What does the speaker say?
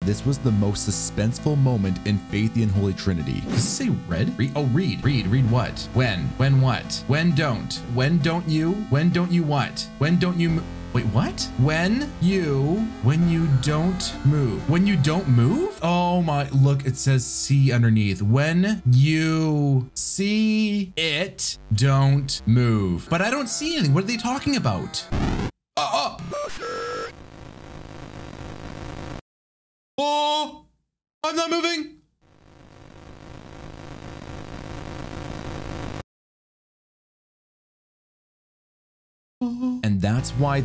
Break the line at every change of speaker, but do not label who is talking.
This was the most suspenseful moment in Faith the Unholy Trinity. Does it say red? Read what? When what? When don't you what? When don't you wait, what? When you don't move. When you don't move? Oh my, look, it says C underneath. When you see it, don't move. But I don't see anything. What are they talking about? Oh, I'm not moving. And that's why